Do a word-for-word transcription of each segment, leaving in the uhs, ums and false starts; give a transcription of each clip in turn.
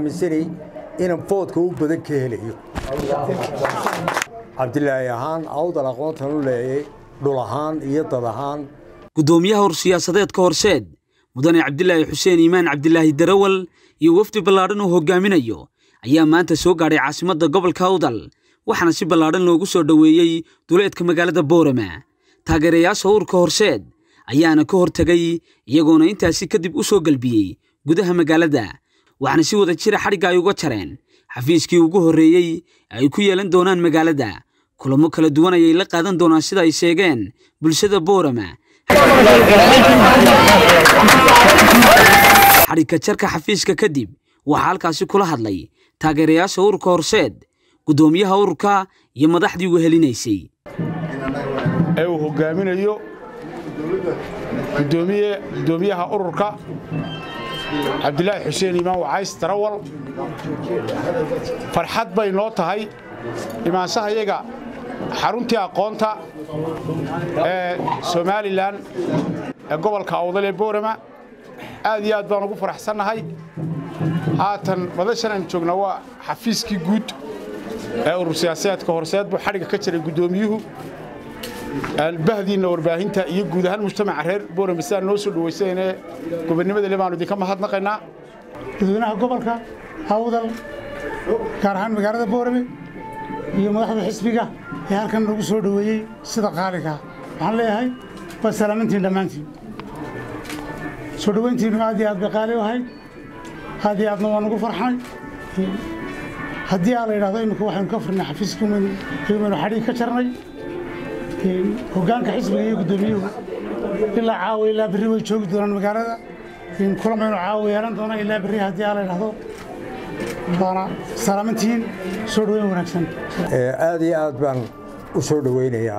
aaminsanay inaan foodka u badan ka helayo cabdilaahi ahaan awdal aqoontan u leeyay dhul ahaan iyo dad ahaan gudoomiyaha hor siyaasadeedka horseed mudane cabdilaahi xuseen iimaan cabdilaahi darawal iyo wafdi ballaadhan oo hogaaminayo ayaa maanta soo gaadhay caasimadda gobolka awdal waxaana si ballaadhan loogu soo dhoweeyey duleedka magaalada boorama taageerayaasha ururka horseed ayaana ka hortagay iyagoona intaasi kadib u soo galbiyey gudaha magaalada waxaana si wada jira xadhigga ay uga jareen xafiiskii ugu horreeyey ay ku yeelan doonaan magaalada kulamo kala duwan ayay la qaadan doonaan sida ay sheegeen bulshada boorama xadhigga jarka xafiiska kadib waxaa halkaasi kula hadlay taageerayaasha ururka horseed gudoomiyaha ururka iyo madaxdii wehelinaysay ee uu hogaaminayo gudoomiye gudoomiyaha ururka cabdilaahi xuseen iimaan wacays darawal farxad bay noo tahay imaanshaha iyaga xaruntii aqoonta ee Soomaaliland ee gobolka awdal ee boorama aad iyo aad baan ugu faraxsanahay haatan madashan aan joognaa waa xafiiskii guud ee urur siyaasadeedka horseed buu xadhigga ka jiray gudoomiyuhu albahdiina warbaahinta iyo guud ahaan mujtamaca reer boorama si aan noo soo dhaweysayna gobonimada leebaanu idinka mahadnaqaynaa dadweynaha gobolka awdal gaar ahaan magaalada boorame iyo madaxda xisbiga ee halkan lagu soo dhaweeyey sida qaaliga waxaan leeyahay waa salaamantiin dhammaantiin soo dhaweyntiinu aad iyo aad bay qaali u ahayd aad iyo aadna waan ugu farxay haddii aa la yidhahdo imika waxaynu ka furnay xafiiskii maynu xadhig ka jarnay hoggaanka xisbiga iyo gudoomiyuhu ilaa caawa ilaa berri way joogi doonaan magaalada kulamaynu caawa yeelan doona ilaa berri haddii aa la yidhahdo waana salaamantiin soo dhaweyn wanaagsan aad iyo aad baan u soo dhaweynayaa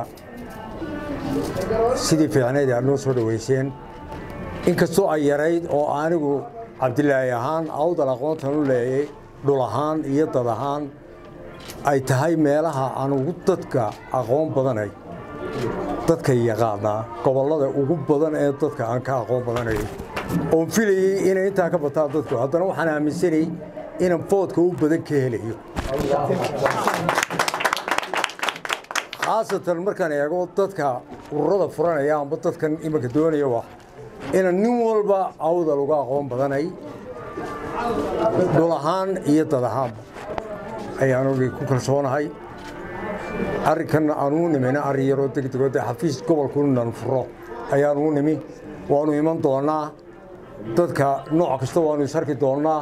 sidii fiicneed aad noo soo dhaweyseen inkastoo ay yarayd oo anigu cabdilaahi ahaan awdal aqoontan u leeyay dhul ahaan iyo dad ahaan ay tahay meelaha aan ugu dadka aqoon badanay dadka yaqaanaa gobollada ugu badan ee dadka aan ka aqoon badanayo oon filayey inay intaa ka bataan dadku haddana waxaan aaminsanay inaan foodka u badan ka helayo khaasatan markaan eego dadka ururada furanaya amba dadkan imanka doonaya wax inaan nin walba awdal uga aqoon badanay dhul ahaan iyo dad ahaanba ayaanu ku kalsoonahay arrinkan aanuu nimina arrin yaroo degdegoo dee xafiis gobolkunan furo ayaanuu nimi waanu iman doonnaa dadka nooc kasta waanu isarki doonnaa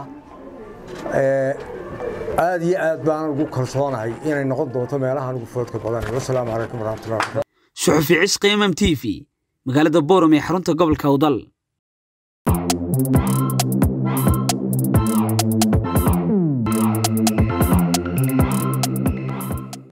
aad iyo aad baan ugu kalsoonahay inay noqon doonto meelahaan ugu foodka badanay wasalaamu calaykum waraxmatullahi suxufi cisqi M M T V magaalada boorama ee xarunta gobolka awdal.